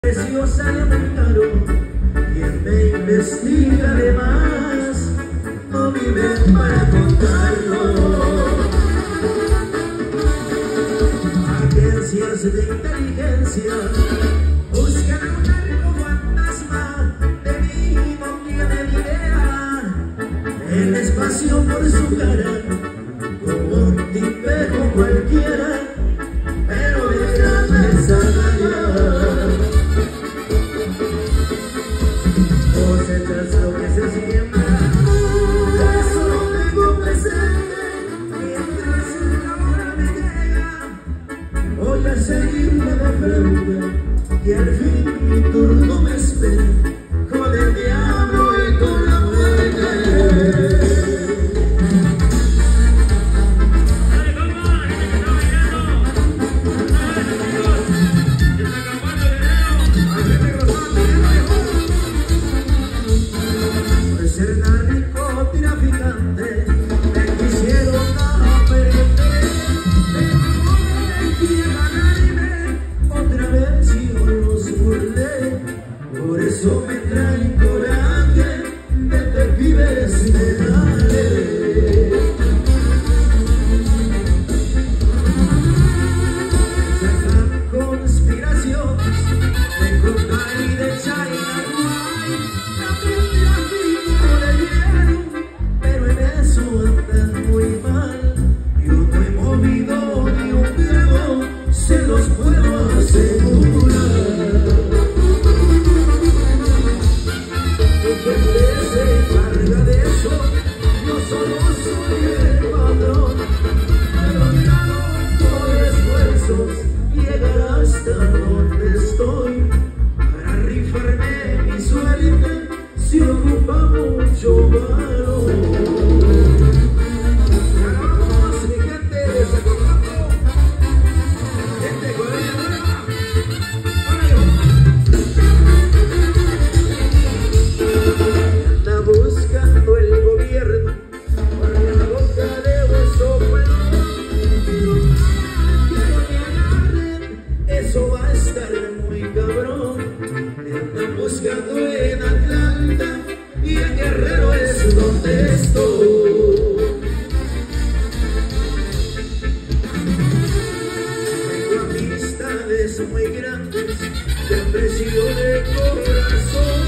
Preciosa y aumentaron, quien me investiga de más, no vive para contarlo. Agencias de inteligencia buscan a un narco fantasma, de mí no tienen idea. El espacio por su cara, como un tipejo cualquiera, pero detrás de esa gana cosechas lo que se siembra. Eso lo tengo presente mientras la hora me llega. Voy a seguirme de frente y al fin mi turno me espera, con el diablo y con la muerte. Ser narcotraficante me quisieron aprender, pero no quiero ganarme. Otra vez yo los burlé, por eso me trae coraje. Vete pibes y me dale. Sacan conspiraciones de coca y de China. Pero en eso andan muy mal. Yo no he movido ni un dedo, se los puedo asegurar. Mi gente se encarga de eso, yo solo soy el patrón. Pero claro, por esfuerzos llegar hasta donde estoy. Para rifarme mi suerte se ocupa mucho valor. Ganamos, mi gente de Sacramento, gente Colonia Nueva. Anda buscando el gobierno por la boca de un soplo. Quiero que agarren, eso va a estar muy cabrón. Me andan buscando en Atlanta y en Guerrero es donde estoy. Tengo amistades muy grandes, te aprecio de corazón.